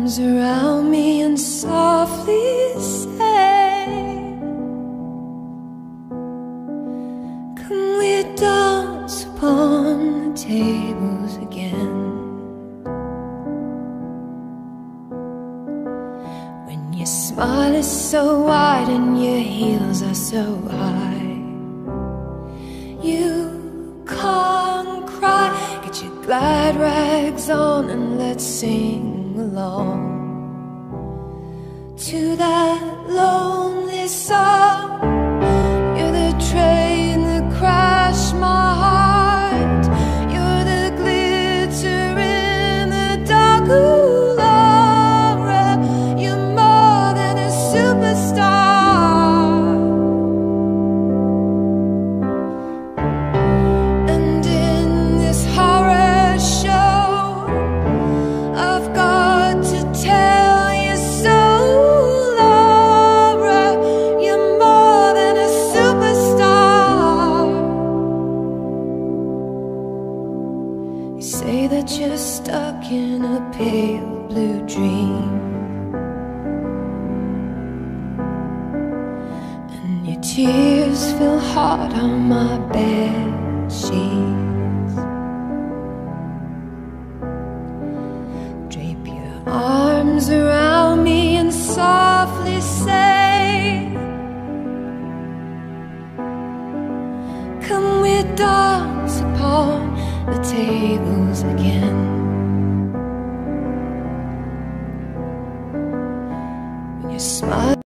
arms around me and softly say, come we dance upon the tables again. When your smile is so wide and your heels are so high, you can't cry. Get your glide rags on and let's sing along to that lonely song. You're the train that crashed my heart. You're the glitter in the dark. Ooh, Laura, you're more than a superstar. And in this horror show, I've got to tell you so. Laura, you're more than a superstar. You say that you're stuck in a pale blue dream, and your tears feel hard on my bed sheets. Drape your arms around me and softly say, come we dance upon the tables again.